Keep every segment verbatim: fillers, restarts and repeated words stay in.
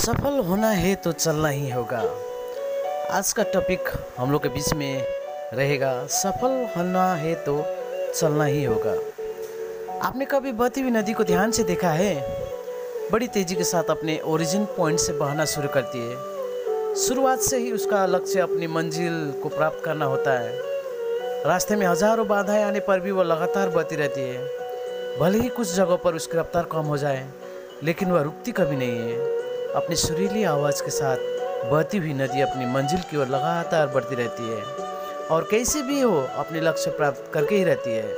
सफल होना है तो चलना ही होगा। आज का टॉपिक हम लोग के बीच में रहेगा, सफल होना है तो चलना ही होगा। आपने कभी बहती हुई नदी को ध्यान से देखा है? बड़ी तेजी के साथ अपने ओरिजिन पॉइंट से बहना शुरू करती है। शुरुआत से ही उसका लक्ष्य अपनी मंजिल को प्राप्त करना होता है। रास्ते में हजारों बाधाएं आने पर भी वह लगातार बहती रहती है। भले ही कुछ जगहों पर उसकी रफ्तार कम हो जाए, लेकिन वह रुकती कभी नहीं है। अपनी सुरीली आवाज़ के साथ बहती हुई नदी अपनी मंजिल की ओर लगातार बढ़ती रहती है और कैसे भी हो अपने लक्ष्य प्राप्त करके ही रहती है।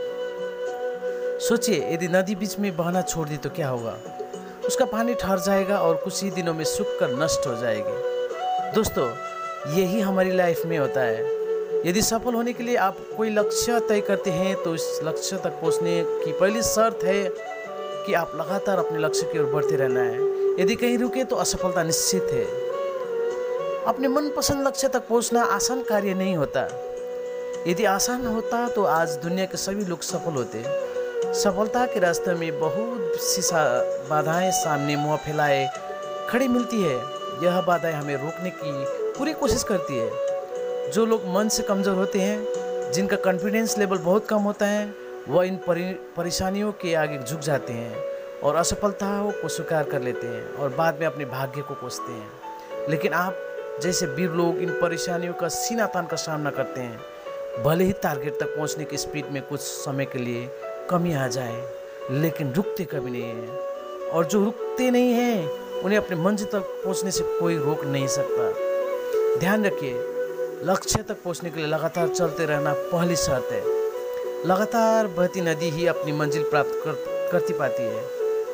सोचिए, यदि नदी बीच में बहना छोड़ दी तो क्या होगा? उसका पानी ठहर जाएगा और कुछ ही दिनों में सूख कर नष्ट हो जाएगी। दोस्तों, यही हमारी लाइफ में होता है। यदि सफल होने के लिए आप कोई लक्ष्य तय करते हैं तो इस लक्ष्य तक पहुंचने की पहली शर्त है कि आप लगातार अपने लक्ष्य की ओर बढ़ते रहना है। यदि कहीं रुके तो असफलता निश्चित है। अपने मनपसंद लक्ष्य तक पहुंचना आसान कार्य नहीं होता। यदि आसान होता तो आज दुनिया के सभी लोग सफल होते। सफलता के रास्ते में बहुत सी बाधाएं सामने मुंह फैलाए खड़ी मिलती है। यह बाधाएं हमें रोकने की पूरी कोशिश करती है। जो लोग मन से कमज़ोर होते हैं, जिनका कॉन्फिडेंस लेवल बहुत कम होता है, वह इन परेशानियों के आगे झुक जाते हैं और असफलताओं को स्वीकार कर लेते हैं और बाद में अपने भाग्य को कोसते हैं। लेकिन आप जैसे वीर लोग इन परेशानियों का सीना तान का सामना करते हैं। भले ही टारगेट तक पहुंचने की स्पीड में कुछ समय के लिए कमी आ जाए, लेकिन रुकते कभी नहीं हैं। और जो रुकते नहीं हैं उन्हें अपने मंजिल तक पहुंचने से कोई रोक नहीं सकता। ध्यान रखिए, लक्ष्य तक पहुंचने के लिए लगातार चलते रहना पहली शर्त है। लगातार बहती नदी ही अपनी मंजिल प्राप्त कर, करती पाती है।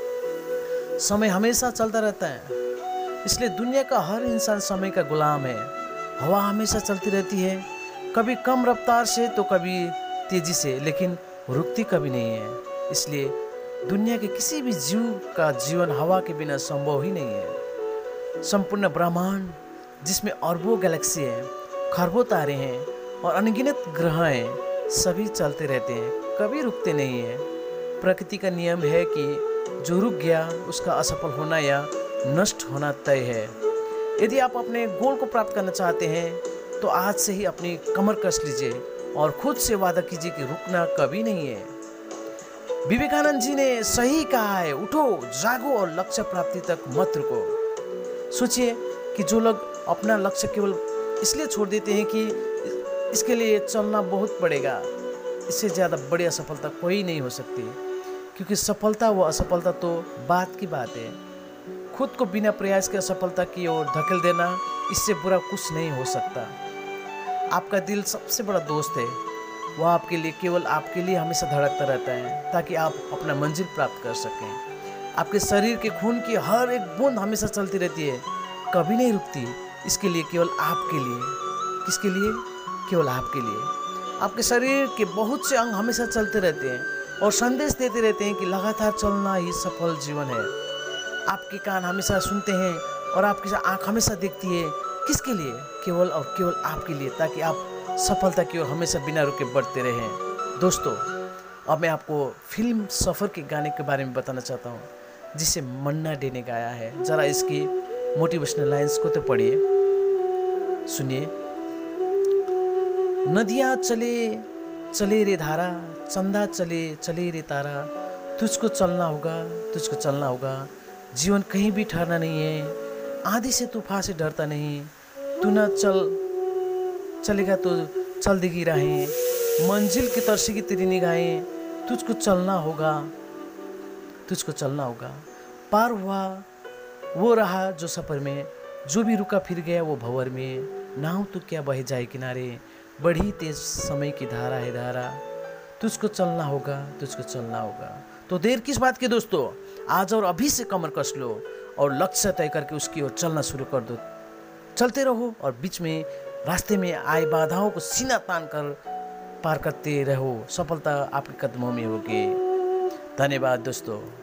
समय हमेशा चलता रहता है, इसलिए दुनिया का हर इंसान समय का गुलाम है। हवा हमेशा चलती रहती है, कभी कम रफ्तार से तो कभी तेजी से, लेकिन रुकती कभी नहीं है। इसलिए दुनिया के किसी भी जीव का जीवन हवा के बिना संभव ही नहीं है। संपूर्ण ब्रह्मांड, जिसमें अरबों गैलेक्सी हैं, खरबों तारे हैं और अनगिनत ग्रह हैं, सभी चलते रहते हैं, कभी रुकते नहीं हैं। प्रकृति का नियम है कि जो रुक गया उसका असफल होना या नष्ट होना तय है। यदि आप अपने गोल को प्राप्त करना चाहते हैं तो आज से ही अपनी कमर कस लीजिए और खुद से वादा कीजिए कि रुकना कभी नहीं है। विवेकानंद जी ने सही कहा है, उठो, जागो और लक्ष्य प्राप्ति तक मत रुको। सोचिए कि जो लोग अपना लक्ष्य केवल इसलिए छोड़ देते हैं कि इसके लिए चलना बहुत पड़ेगा, इससे ज़्यादा बड़ी असफलता कोई नहीं हो सकती। क्योंकि सफलता व असफलता तो बात की बात है। खुद को बिना प्रयास के असफलता की ओर धकेल देना, इससे बुरा कुछ नहीं हो सकता। आपका दिल सबसे बड़ा दोस्त है। वह आपके लिए केवल आपके लिए हमेशा धड़कता रहता है ताकि आप अपना मंजिल प्राप्त कर सकें। आपके शरीर के खून की हर एक बूंद हमेशा चलती रहती है, कभी नहीं रुकती। इसके लिए केवल आपके लिए। किसके लिए? केवल आपके लिए। आपके शरीर के बहुत से अंग हमेशा चलते रहते हैं और संदेश देते रहते हैं कि लगातार चलना ही सफल जीवन है। आपके कान हमेशा सुनते हैं और आपकी आंख हमेशा देखती है। किसके लिए? केवल और केवल आपके लिए, ताकि आप सफलता की ओर हमेशा बिना रुके बढ़ते रहें। दोस्तों, अब मैं आपको फिल्म सफ़र के गाने के बारे में बताना चाहता हूँ, जिसे मन्ना डे ने गाया है। ज़रा इसकी मोटिवेशनल लाइन्स को तो पढ़िए, सुनिए। नदियाँ चले चले रे धारा, चंदा चले चले रे तारा, तुझको चलना होगा, तुझको चलना होगा। जीवन कहीं भी ठहरना नहीं है, आंधी से तूफान से डरता नहीं। तू ना चल चलेगा तो चल देगी राहें, मंजिल की तरसेगी तेरी निगाहें। तुझको चलना होगा, तुझको चलना होगा। पार हुआ वो रहा जो सफ़र में, जो भी रुका फिर गया वो भंवर में। नाव तो क्या बह जाए किनारे, बढ़ी तेज समय की धारा है धारा। तुझको चलना होगा, तुझको चलना होगा। तो देर किस बात की दोस्तों, आज और अभी से कमर कस लो और लक्ष्य तय करके उसकी ओर चलना शुरू कर दो। चलते रहो और बीच में रास्ते में आए बाधाओं को सीना तान कर पार करते रहो। सफलता आपके कदमों में होगी। धन्यवाद दोस्तों।